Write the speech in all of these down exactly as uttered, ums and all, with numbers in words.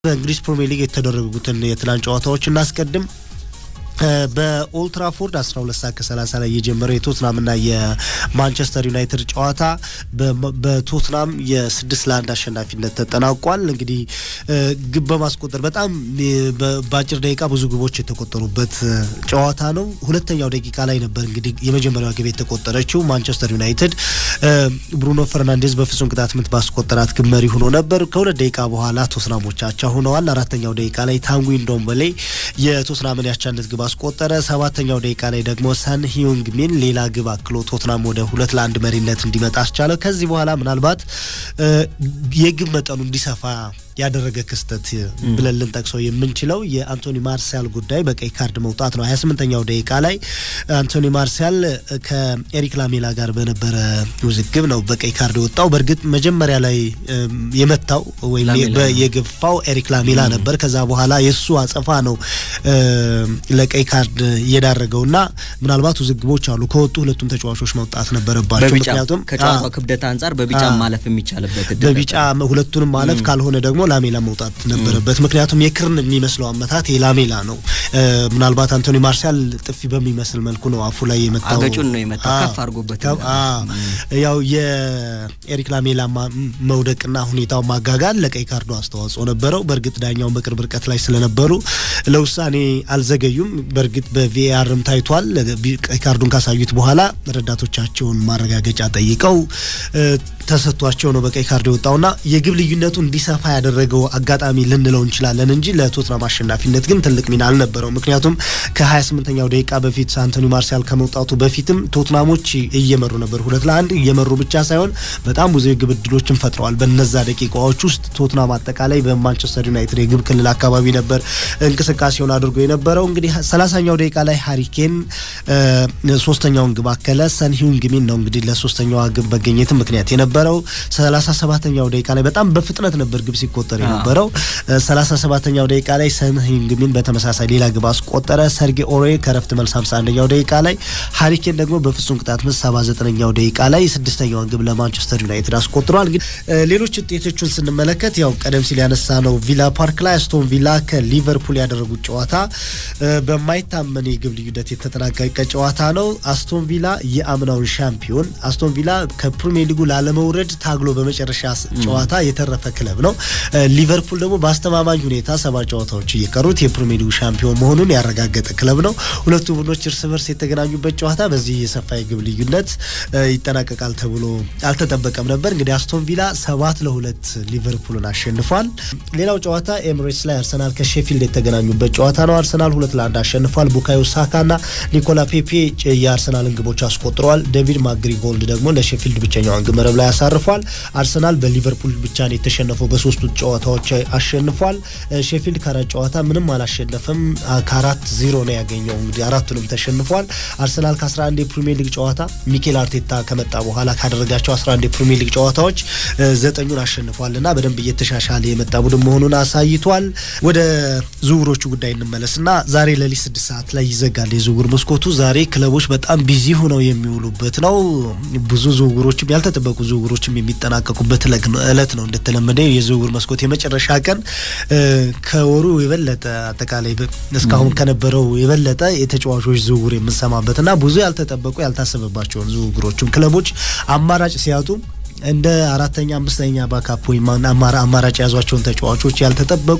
በእንግሊዝ ፕሪሚየር ሊግ የተደረጉትን የትላንት ጨዋታዎች እናስቀድም። በኦልድ ትራፎርድ አስራ ሁለት ሰዓት ከሰላሳ ላይ የጀመረው የቶትናምና የማንቸስተር ዩናይትድ ጨዋታ በቶትናም የ6 ለአንድ አሸናፊነት ተጠናቋል። እንግዲህ ግብ በማስቆጠር በጣም በአጭር ደቂቃ ብዙ ግቦች የተቆጠሩበት ጨዋታ ነው። ሁለተኛው ደቂቃ ላይ ነበር እንግዲህ የመጀመሪያው ግብ የተቆጠረችው። ማንቸስተር ዩናይትድ ብሩኖ ፈርናንዴዝ በፍጹም ቅጣት ምት ባስቆጠራት ግብ መሪ ሆኖ ነበር። ከሁለት ደቂቃ በኋላ ቶትናሞች አቻ ሆነዋል። አራተኛው ደቂቃ ላይ ታንጉይ ንዶምበሌ የቶትናምን ያቻነት ግብ አስቆጠረ። ሰባተኛው ደቂቃ ላይ ደግሞ ሰን ሂዩንግ ሚን ሌላ ግብ አክሎ ቶትናም ወደ ሁለት ለአንድ መሪነት እንዲመጣ አስቻለ። ከዚህ በኋላ ምናልባት የግብ መጠኑ እንዲሰፋ ያደረገ ክስተት ብለን ልንጠቅሰው የምንችለው የአንቶኒ ማርሲያል ጉዳይ በቀይ ካርድ መውጣት ነው። ሀያ ስምንተኛው ደቂቃ ላይ አንቶኒ ማርሲያል ከኤሪክ ላሜላ ጋር በነበረ ውዝግብ ነው በቀይ ካርድ ወጣው። በርግጥ መጀመሪያ ላይ የመታው ወይም የገፋው ኤሪክ ላሜላ ነበር። ከዛ በኋላ የሱ አጸፋ ነው ለቀይ ካርድ የዳረገውና ምናልባት ውዝግቦች አሉ። ከወጡ ሁለቱም ተጫዋቾች መውጣት ነበረባቸው። ምክንያቱም ከጨዋታው ክብደት አንፃር በቢጫ ማለፍ የሚቻልበት እድል በቢጫ ሁለቱንም ማለፍ ካልሆነ ደግሞ ላሜላ መውጣት ነበረበት። ምክንያቱም የክርን የሚመስለው አመታት የላሜላ ነው። ምናልባት አንቶኒ ማርሲያል ጥፊ በሚመስል መልኩ ነው አፉ ላይ የመታው። አገጩን ነው የመታው ከፍ አድርጎበት። ያው የኤሪክ ላሜላ መውደቅና ሁኔታው ማጋጋል ለቀይ ካርዱ አስተዋጽኦ ነበረው። በርግጥ ዳኛው በቅርብ ርቀት ላይ ስለነበሩ ለውሳኔ አልዘገዩም። በርግጥ በቪአርም ታይቷል። ቀይ ካርዱን ካሳዩት በኋላ ረዳቶቻቸውን ማረጋገጫ ጠይቀው ተሰጥቷቸው ነው በቀይ ካርድ የወጣውና የግብ ልዩነቱ እንዲሰፋ ያደረገው አጋጣሚ ልንለው እንችላለን እንጂ ለቶትናም አሸናፊነት ግን ትልቅ ሚና አልነበረው። ምክንያቱም ከ28ኛው ደቂቃ በፊት አንቶኒ ማርሲያል ከመውጣቱ በፊትም ቶትናሞች እየመሩ ነበር። ሁለት ለአንድ እየመሩ ብቻ ሳይሆን በጣም ብዙ የግብ ዕድሎችን ፈጥረዋል። በነዛ ደቂቃዎች ውስጥ ቶትናም አጠቃላይ በማንቸስተር ዩናይትድ የግብ ክልል አካባቢ ነበር እንቅስቃሴውን አድርጎ የነበረው። እንግዲህ ሰላሳኛው ደቂቃ ላይ ሃሪኬን ሶስተኛውን ግብ አከለ። ሰን ሂዩንግ ሚን ነው እንግዲህ ለሶስተኛው ግብ መገኘት ምክንያት የነበረው። ሰላሳ ሰባተኛው ደቂቃ ላይ በጣም በፍጥነት ነበር ግብ ሲቆጠር የነበረው። ሰላሳ ሰባተኛው ደቂቃ ላይ ሰን ሂዩንግ ሚን በተመሳሳይ ሌላ ግብ አስቆጠረ። ሰርጌ ኦሬ ከረፍት መልስ ሃምሳ አንደኛው ደቂቃ ላይ፣ ሃሪኬን ደግሞ በፍጹም ቅጣት ምት ሰባ ዘጠነኛው ደቂቃ ላይ ስድስተኛውን ግብ ለማንቸስተር ዩናይትድ አስቆጥሯል። ግን ሌሎች ውጤቶችን ስንመለከት ያው ቀደም ሲል ያነሳ ነው ቪላ ፓርክ ላይ አስቶን ቪላ ከሊቨርፑል ያደረጉት ጨዋታ በማይታመን የግብ ልዩነት የተጠናቀቀ ጨዋታ ነው። አስቶን ቪላ የአምናውን ሻምፒዮን አስቶን ቪላ ከፕሪሚየር ሊጉ ላለመውረድ ታግሎ በመጨረሻ ጨዋታ የተረፈ ክለብ ነው። ሊቨርፑል ደግሞ በአስተማማኝ ሁኔታ ሰባት ጨዋታዎች እየቀሩት የፕሪሚየር ሊጉ ሻምፒዮን መሆኑን ያረጋገጠ ክለብ ነው። ሁለቱ ቡድኖች እርስ በርስ የተገናኙበት ጨዋታ በዚህ የሰፋ የግብ ልዩነት ይጠናቀቃል ተብሎ አልተጠበቀም ነበር። እንግዲህ አስቶን ቪላ ሰባት ለሁለት ሊቨርፑልን አሸንፏል። ሌላው ጨዋታ ኤምሬትስ ላይ አርሰናል ከሼፊልድ የተገናኙበት ጨዋታ ነው። አርሰናል ሁለት ለአንድ አሸንፏል። ቡካዮ ሳካና ኒኮላ ፔፔ የአርሰናልን ግቦች አስቆጥረዋል። ዴቪድ ማግሪጎልድ ደግሞ ለሼፊልድ ብቸኛውን ግብ መረብ ላይ አሳርፏል። አርሰናል በሊቨርፑል ብቻ ነው የተሸነፈው። በሶስቱ ጨዋታዎች አሸንፏል። ሼፊልድ ከአራት ጨዋታ ምንም አላሸነፈም። ከአራት ዜሮ ነው ያገኘው። እንግዲህ አራቱንም ተሸንፏል። አርሰናል ከአስራ አንድ የፕሪሚየር ሊግ ጨዋታ ሚኬል አርቴታ ከመጣ በኋላ ካደረጋቸው አስራ አንድ የፕሪሚየር ሊግ ጨዋታዎች ዘጠኙን አሸንፏልና በደንብ እየተሻሻለ የመጣ ቡድን መሆኑን አሳይቷል። ወደ ዝውውሮቹ ጉዳይ እንመለስና ዛሬ ለሊት ስድስት ሰዓት ላይ ይዘጋል የዝውውር መስኮቱ። ዛሬ ክለቦች በጣም ቢዚ ሆነው የሚውሉበት ነው። ብዙ ዝውውሮችም ያልተጠበቁ ዝውውሮችም የሚጠናቀቁበት እለት ነው። እንደተለመደ የዝውውር መስኮት የመጨረሻ ቀን ከወሩ የበለጠ አጠቃላይ እስካሁን ከነበረው የበለጠ የተጫዋቾች ዝውውር የምንሰማበትና ብዙ ያልተጠበቁ ያልታሰበባቸውን ዝውውሮችም ክለቦች አማራጭ ሲያጡ እንደ አራተኛ አምስተኛ ባካፕ ወይ አማራጭ ያዟቸውን ተጫዋቾች ያልተጠበቁ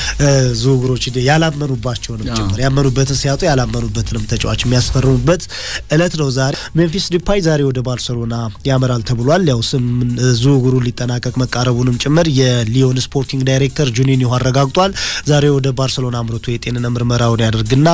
ዝውውሮች ያላመኑባቸውንም ጭምር ያመኑበትን ሲያጡ ያላመኑበትንም ተጫዋች የሚያስፈርሙበት እለት ነው ዛሬ። ሜምፊስ ዲፓይ ዛሬ ወደ ባርሴሎና ያመራል ተብሏል። ያው ስም ዝውውሩ ሊጠናቀቅ መቃረቡንም ጭምር የሊዮን ስፖርቲንግ ዳይሬክተር ጁኒኒዮ አረጋግጧል። ዛሬ ወደ ባርሴሎና አምርቶ የጤንነት ምርመራውን ያደርግና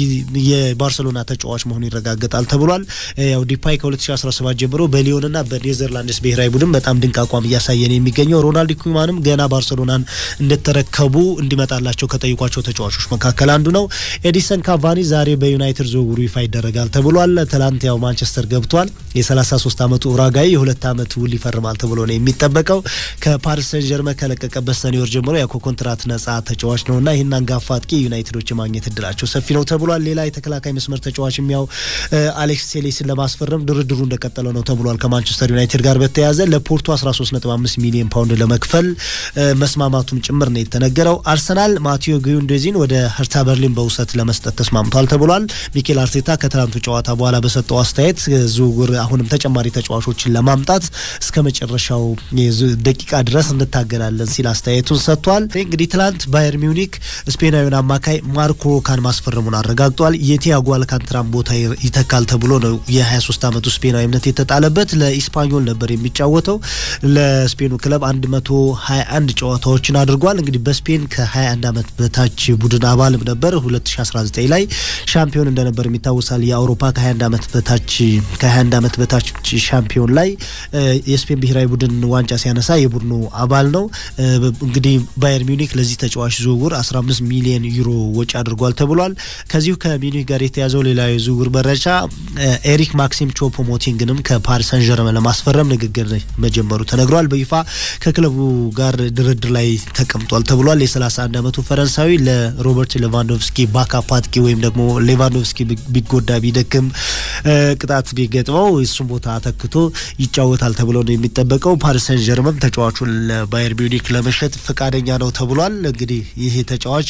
የባርሴሎና ተጫዋች መሆኑ ይረጋገጣል ተብሏል። ያው ዲፓይ ከ2017 ጀምሮ በሊዮንና በኔዘርላንድስ ብሔራዊ ቡድን በጣም ድንቅ አቋም እያሳየን የሚገኘው ሮናልዶ ኩማንም ገና ባርሴሎናን እንደተረከቡ እንዲመጣ እንዲመጣላቸው ከጠይቋቸው ተጫዋቾች መካከል አንዱ ነው። ኤዲሰን ካቫኒ ዛሬ በዩናይትድ ዝውውሩ ይፋ ይደረጋል ተብሏል። ትላንት ያው ማንቸስተር ገብቷል። የ33 ዓመቱ ኡራጋይ የሁለት ዓመት ውል ይፈርማል ተብሎ ነው የሚጠበቀው። ከፓሪስ ሰን ዠርመን ከለቀቀበት ሰኔ ወር ጀምሮ ያው ኮንትራት ነጻ ተጫዋች ነውና ይሄን አንጋፋ አጥቂ ዩናይትዶች ማግኘት እድላቸው ሰፊ ነው ተብሏል። ሌላ የተከላካይ መስመር ተጫዋችም ያው አሌክስ ቴሌስን ለማስፈረም ድርድሩ እንደቀጠለ ነው ተብሏል። ከማንቸስተር ዩናይትድ ጋር በተያያዘ ለፖርቶ አስራ ሶስት ነጥብ አምስት ሚሊዮን ፓውንድ ለመክፈል መስማማቱም ጭምር ነው የተነገረው። አርሰናል ማቲዮ ጉንዶዚን ወደ ሄርታ በርሊን በውሰት ለመስጠት ተስማምቷል ተብሏል። ሚኬል አርቴታ ከትላንቱ ጨዋታ በኋላ በሰጠው አስተያየት ዝውውር አሁንም ተጨማሪ ተጫዋቾችን ለማምጣት እስከ መጨረሻው ደቂቃ ድረስ እንታገላለን ሲል አስተያየቱን ሰጥቷል። እንግዲህ ትላንት ባየር ሚዩኒክ ስፔናዊውን አማካይ ማርኮ ሮካን ማስፈረሙን አረጋግጧል። የቲያጎ አልካንትራን ቦታ ይተካል ተብሎ ነው የ23 ዓመቱ ስፔናዊ እምነት የተጣለበት። ለኢስፓኞል ነበር የሚጫወተው። ለስፔኑ ክለብ መቶ ሀያ አንድ ጨዋታዎችን አድርጓል። እንግዲህ በስፔን ከ21 ዓመት በታች ቡድን አባልም ነበር። ሁለት ሺህ አስራ ዘጠኝ ላይ ሻምፒዮን እንደነበር የሚታወሳል። የአውሮፓ ከ21 ዓመት በታች ከ21 ዓመት በታች ሻምፒዮን ላይ የስፔን ብሔራዊ ቡድን ዋንጫ ሲያነሳ የቡድኑ አባል ነው። እንግዲህ ባየር ሚዩኒክ ለዚህ ተጫዋች ዝውውር አስራ አምስት ሚሊዮን ዩሮ ወጪ አድርጓል ተብሏል። ከዚሁ ከሚዩኒክ ጋር የተያዘው ሌላ የዝውውር መረጃ ኤሪክ ማክሲም ቾፖሞቲንግንም ከፓሪስ ሰን ዠርመን ለማስፈረም ንግግር መጀመሩ ተነግሯል። በይፋ ከክለቡ ጋር ድርድር ላይ ተቀምጧል ተብሏል። የ31 ዓመቱ ፈረንሳዊ ለሮበርት ሌቫንዶቭስኪ ባካፕ አጥቂ ወይም ደግሞ ሌቫንዶቭስኪ ቢጎዳ ቢደክም ቅጣት ቢገጥመው እሱም ቦታ ተክቶ ይጫወታል ተብሎ ነው የሚጠበቀው። ፓሪስ ሰን ዠርመን ተጫዋቹን ለባየር ሚዩኒክ ለመሸጥ ፈቃደኛ ነው ተብሏል። እንግዲህ ይሄ ተጫዋች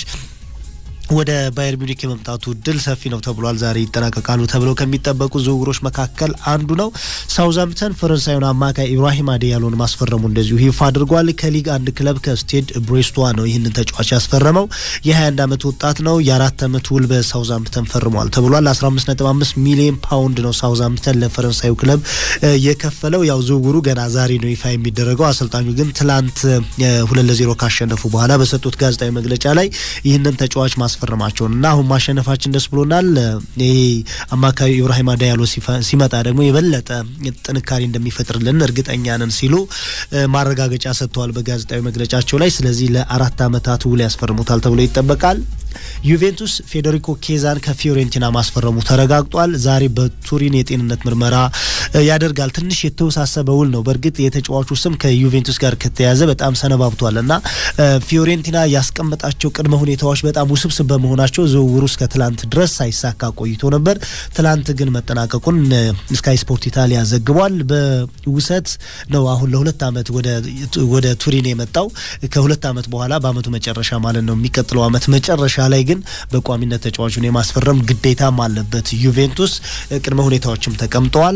ወደ ባየር ሚዩኒክ የመምጣቱ እድል ሰፊ ነው ተብሏል። ዛሬ ይጠናቀቃሉ ተብለው ከሚጠበቁ ዝውውሮች መካከል አንዱ ነው። ሳውዛምፕተን ፈረንሳዩን አማካይ ኢብራሂም አዴያሎን ማስፈረሙ እንደዚሁ ይፋ አድርጓል። ከሊግ አንድ ክለብ ከስቴድ ብሬስቷ ነው ይህንን ተጫዋች ያስፈረመው። የ21 ዓመት ወጣት ነው። የአራት ዓመት ውል በሳውዛምፕተን ፈርሟል ተብሏል። አስራ አምስት ነጥብ አምስት ሚሊዮን ፓውንድ ነው ሳውዛምፕተን ለፈረንሳዩ ክለብ የከፈለው። ያው ዝውውሩ ገና ዛሬ ነው ይፋ የሚደረገው። አሰልጣኙ ግን ትላንት ሁለት ለዜሮ ካሸነፉ በኋላ በሰጡት ጋዜጣዊ መግለጫ ላይ ይህንን ተጫዋች ፈርማቸውና አሁን ማሸነፋችን ደስ ብሎናል። ይሄ አማካይ ኢብራሂም አዴያሎ ሲመጣ ደግሞ የበለጠ ጥንካሬ እንደሚፈጥርልን እርግጠኛ ነን ሲሉ ማረጋገጫ ሰጥተዋል በጋዜጣዊ መግለጫቸው ላይ። ስለዚህ ለአራት ዓመታት ውል ያስፈርሙታል ተብሎ ይጠበቃል። ዩቬንቱስ ፌዴሪኮ ኬዛን ከፊዮሬንቲና ማስፈረሙ ተረጋግጧል። ዛሬ በቱሪን የጤንነት ምርመራ ያደርጋል። ትንሽ የተወሳሰበ ውል ነው። በእርግጥ የተጫዋቹ ስም ከዩቬንቱስ ጋር ከተያዘ በጣም ሰነባብቷልና ፊዮሬንቲና ያስቀመጣቸው ቅድመ ሁኔታዎች በጣም ውስብስብ በመሆናቸው ዝውውሩ እስከ ትላንት ድረስ ሳይሳካ ቆይቶ ነበር። ትላንት ግን መጠናቀቁን ስካይ ስፖርት ኢታሊያ ዘግቧል። በውሰት ነው አሁን ለሁለት ዓመት ወደ ወደ ቱሪን የመጣው። ከሁለት ዓመት በኋላ በአመቱ መጨረሻ ማለት ነው የሚቀጥለው ዓመት መጨረሻ ላይ ግን በቋሚነት ተጫዋቹን የማስፈረም ግዴታም አለበት ዩቬንቱስ። ቅድመ ሁኔታዎችም ተቀምጠዋል።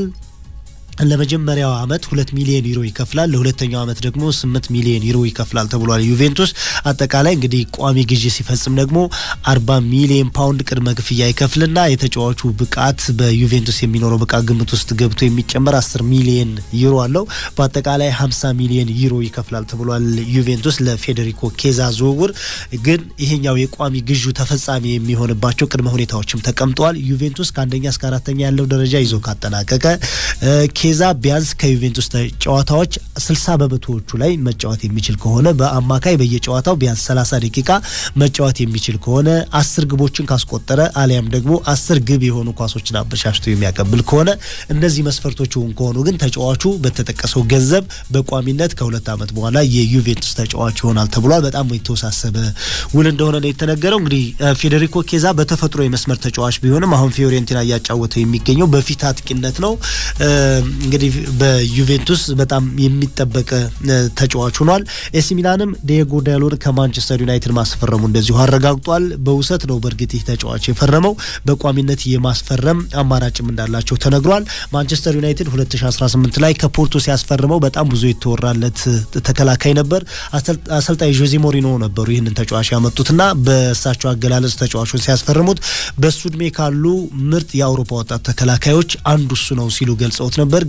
ለመጀመሪያው አመት ሁለት ሚሊዮን ዩሮ ይከፍላል። ለሁለተኛው አመት ደግሞ ስምንት ሚሊዮን ዩሮ ይከፍላል ተብሏል። ዩቬንቱስ አጠቃላይ እንግዲህ ቋሚ ግዢ ሲፈጽም ደግሞ አርባ ሚሊዮን ፓውንድ ቅድመ ክፍያ ይከፍልና የተጫዋቹ ብቃት በዩቬንቱስ የሚኖረው ብቃት ግምት ውስጥ ገብቶ የሚጨመር አስር ሚሊዮን ዩሮ አለው። በአጠቃላይ ሃምሳ ሚሊዮን ዩሮ ይከፍላል ተብሏል ዩቬንቱስ ለፌዴሪኮ ኬዛ ዝውውር። ግን ይሄኛው የቋሚ ግዢው ተፈጻሚ የሚሆንባቸው ቅድመ ሁኔታዎችም ተቀምጠዋል። ዩቬንቱስ ከአንደኛ እስከ አራተኛ ያለው ደረጃ ይዞ ካጠናቀቀ ኬዛ ቢያንስ ከዩቬንቱስ ጨዋታዎች ስልሳ በመቶዎቹ ላይ መጫወት የሚችል ከሆነ በአማካይ በየጨዋታው ቢያንስ ሰላሳ ደቂቃ መጫወት የሚችል ከሆነ አስር ግቦችን ካስቆጠረ አሊያም ደግሞ አስር ግብ የሆኑ ኳሶችን አበሻሽቶ የሚያቀብል ከሆነ እነዚህ መስፈርቶች ሆን ከሆኑ ግን ተጫዋቹ በተጠቀሰው ገንዘብ በቋሚነት ከሁለት ዓመት በኋላ የዩቬንቱስ ተጫዋች ይሆናል ተብሏል። በጣም የተወሳሰበ ውል እንደሆነ ነው የተነገረው። እንግዲህ ፌዴሪኮ ኬዛ በተፈጥሮ የመስመር ተጫዋች ቢሆንም አሁን ፊዮሬንቲና እያጫወተ የሚገኘው በፊት አጥቂነት ነው። እንግዲህ በዩቬንቱስ በጣም የሚጠበቅ ተጫዋች ሆኗል። ኤሲ ሚላንም ዲየጎ ዳሎን ከማንቸስተር ዩናይትድ ማስፈረሙ እንደዚሁ አረጋግጧል። በውሰት ነው በእርግጥ ይህ ተጫዋች የፈረመው። በቋሚነት የማስፈረም አማራጭም እንዳላቸው ተነግሯል። ማንቸስተር ዩናይትድ ሁለት ሺህ አስራ ስምንት ላይ ከፖርቶ ሲያስፈርመው በጣም ብዙ የተወራለት ተከላካይ ነበር። አሰልጣኝ ጆዜ ሞሪኖ ነበሩ ይህንን ተጫዋች ያመጡትና በእሳቸው አገላለጽ ተጫዋቹን ሲያስፈርሙት በሱ እድሜ ካሉ ምርጥ የአውሮፓ ወጣት ተከላካዮች አንዱ እሱ ነው ሲሉ ገልጸውት ነበር። ግን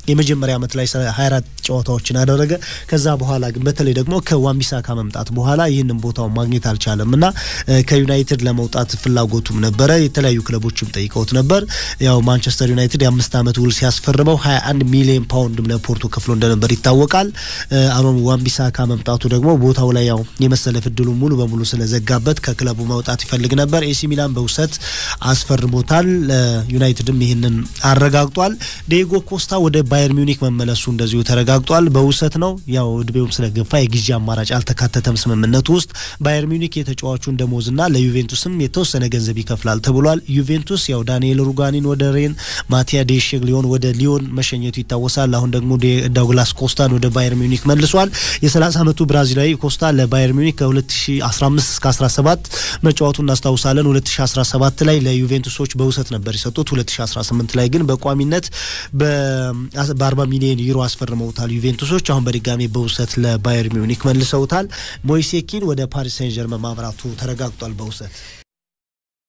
የመጀመሪያ አመት ላይ ሃያ አራት ጨዋታዎችን አደረገ ከዛ በኋላ ግን በተለይ ደግሞ ከዋንቢሳካ መምጣት በኋላ ይሄንን ቦታው ማግኘት አልቻለምና ከዩናይትድ ለመውጣት ፍላጎቱም ነበረ የተለያዩ ክለቦችም ጠይቀውት ነበር ያው ማንቸስተር ዩናይትድ የአምስት አመት ውል ሲያስፈርመው ሃያ አንድ ሚሊዮን ፓውንድ ለፖርቶ ከፍሎ እንደነበር ይታወቃል አሁን ዋንቢሳካ መምጣቱ ደግሞ ቦታው ላይ ያው የመሰለፍ እድሉ ሙሉ በሙሉ ስለዘጋበት ከክለቡ መውጣት ይፈልግ ነበር ኤሲ ሚላን በውሰት አስፈርሞታል ዩናይትድም ይሄንን አረጋግጧል ዲየጎ ኮስታ ወደ ባየር ሚዩኒክ መመለሱ እንደዚሁ ተረጋግጧል በውሰት ነው ያው እድሜውም ስለገፋ የጊዜ አማራጭ አልተካተተም ስምምነቱ ውስጥ ባየር ሚዩኒክ የተጫዋቹን ደሞዝና ለዩቬንቱስም የተወሰነ ገንዘብ ይከፍላል ተብሏል ዩቬንቱስ ያው ዳንኤል ሩጋኒን ወደ ሬን ማቲያ ዴሼግሊዮን ወደ ሊዮን መሸኘቱ ይታወሳል አሁን ደግሞ ዳግላስ ኮስታን ወደ ባየር ሚዩኒክ መልሷል የ30 አመቱ ብራዚላዊ ኮስታ ለባየር ሚዩኒክ ከ2015 እስከ አስራ ሰባት መጫወቱን እናስታውሳለን ሁለት ሺህ አስራ ሰባት ላይ ለዩቬንቱሶች በውሰት ነበር የሰጡት ሁለት ሺህ አስራ ስምንት ላይ ግን በቋሚነት በ40 ሚሊዮን ዩሮ አስፈርመውታል ዩቬንቱሶች አሁን በድጋሚ በውሰት ለባየር ሚዩኒክ መልሰውታል ሞይሴኪን ወደ ፓሪስ ሴን ጀርመን ማምራቱ ተረጋግጧል በውሰት